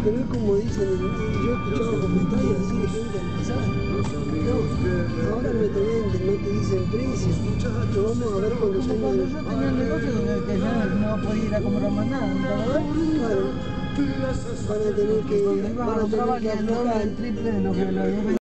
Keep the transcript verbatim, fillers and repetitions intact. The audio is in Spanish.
pero es como dicen, yo he escuchado comentarios así de gente al pasar. No, ahora no te venden, no te dicen precio. Lo vamos a ver cuando Como cuando yo tenía el negocio que, que ya no podía ir a comprar más nada, ¿verdad? Claro. Van a tener que, Cuando ibas van a a comprar tener que valía el doble, aflojar. el triple de lo que lo habías vendido.